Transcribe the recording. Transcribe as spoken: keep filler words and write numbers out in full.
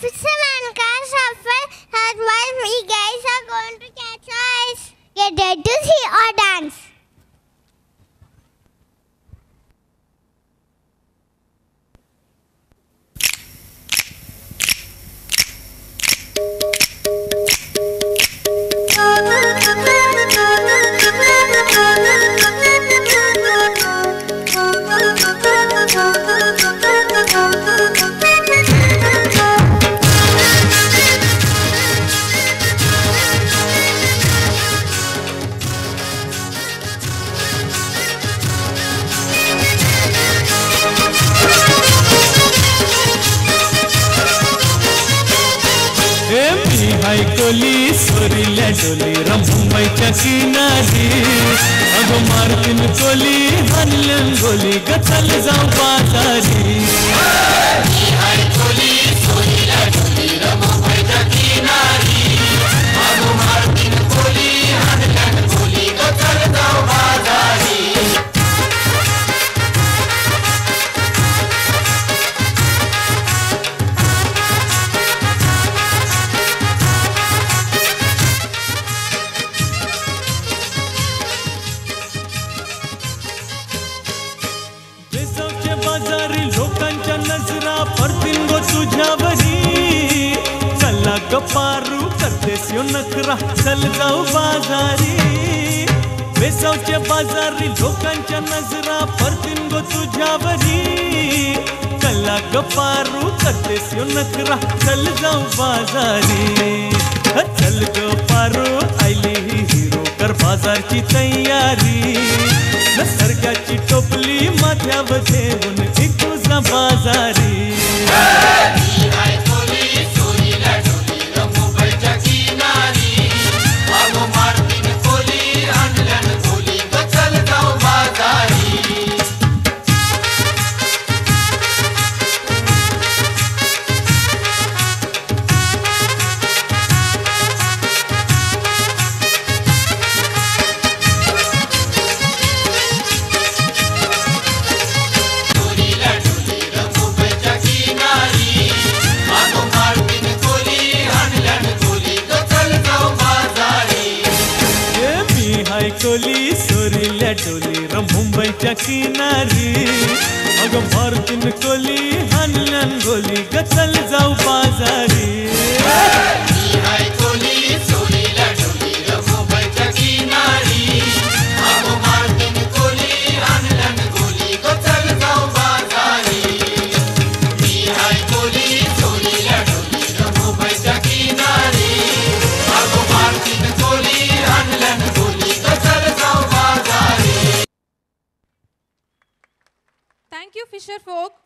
fisherman can suffer as while we guys are going to catch fish. Get ready to see or dance. Koli सोरील्या डोली रंभूबाईच्या किनारी अगो मारतीन कोली हानलन गोली गचल जाऊ बाजारी कोली सोरील्या डोली रंभूबाईच्या किनारी अगो मारतीन कोली हानलन गोली गचल जाऊ बाजारी लोकांच्या नजरा परतीन गो तुझ्यावरी चला गपारू करतेस यो नखरा चल जाऊ बाजारी बेसावच्या बाजारी लोकांच्या नजरा परतीन गो तुझ्यावरी चला गपारू करतेस यो नखरा चल जाऊ बाजारी चल गपारू आईली ही हिरो कर बाजारची तयारी नसर्गाची टोपली माथ्यावर ठेवून इकूजा बाजारी कोली सोरील्या डोली रंभूबाईच्या किनारी अगो मारतीन कोली हानलन गोली गचल जाऊ बाजारी कोली सोरील्या डोली रंभूबाईच्या किनारी अगं मारतीन कोली हानलन गोली गचल जाऊ बाजारी कोली सोरील्या डोली रंभूबाईच्या किनारी अगं मारतीन कोली हानलन गोली गचल जाऊ बाजारी कोली सोरील्या डोली रंभूबाईच्या किनारी अगं मारतीन कोली हानलन गोली Thank you, fisher folk.